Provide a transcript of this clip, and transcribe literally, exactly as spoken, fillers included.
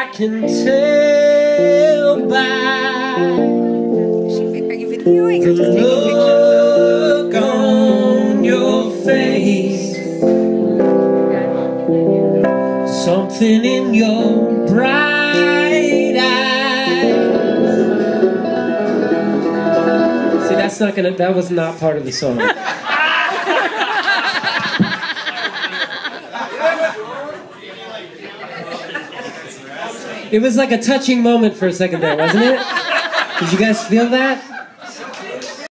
I can tell by Are you videoing or the just taking look on your face, something in your bright eyes. See, that's not gonna, that was not part of the song. It was like a touching moment for a second there, wasn't it? Did you guys feel that?